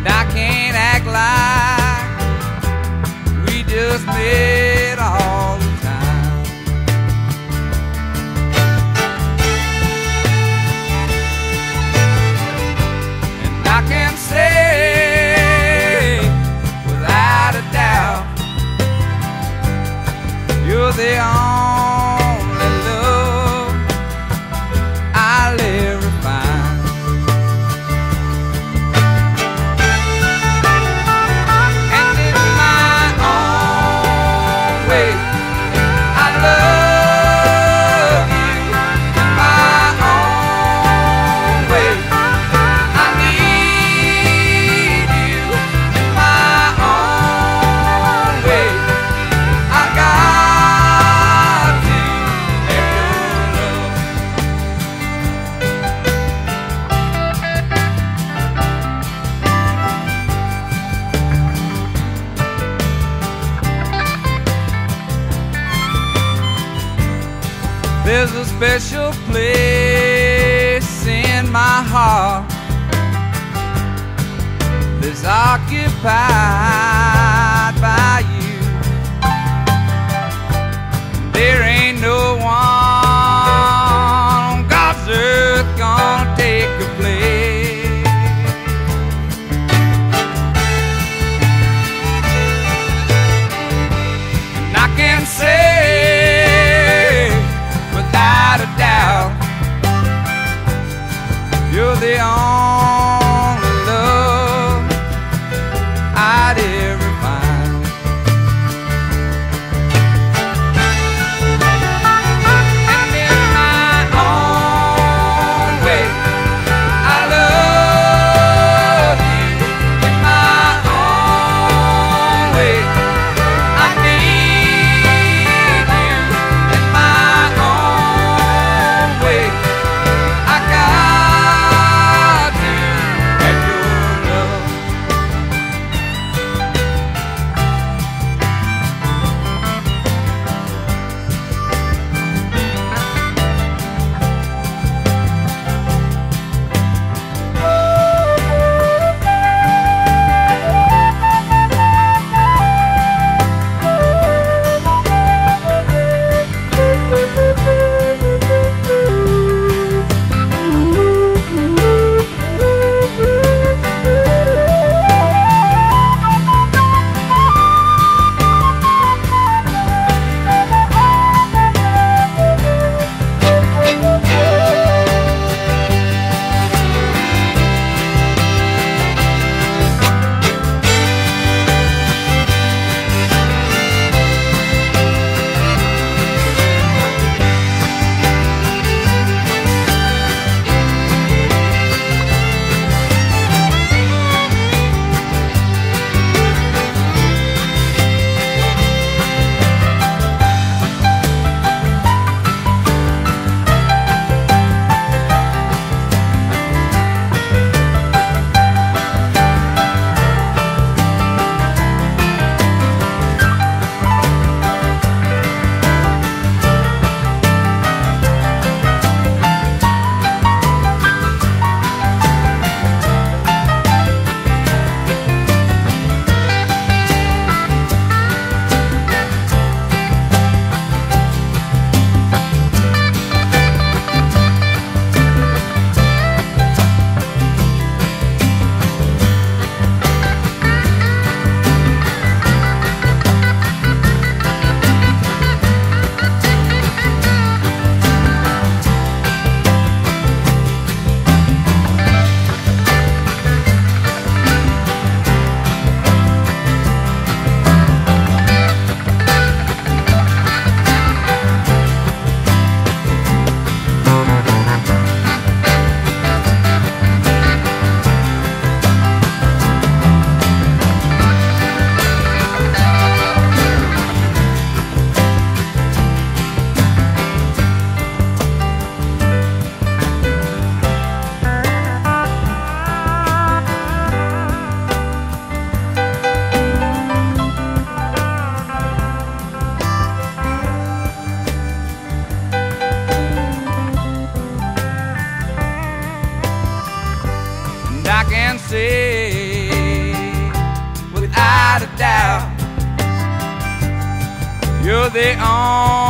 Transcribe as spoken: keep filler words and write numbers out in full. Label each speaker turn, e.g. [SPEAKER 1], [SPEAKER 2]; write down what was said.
[SPEAKER 1] and I can't act like we just met all the time. And I can say without a doubt, you're the only love I'll ever find. And in my own way, I love you. In my own way, I need you. In my own way, I got to have your love. There's a special place in my heart that's occupied by you. There ain't no one on God's earth gonna take your place. And I can say without a doubt, you're the only love I'd the only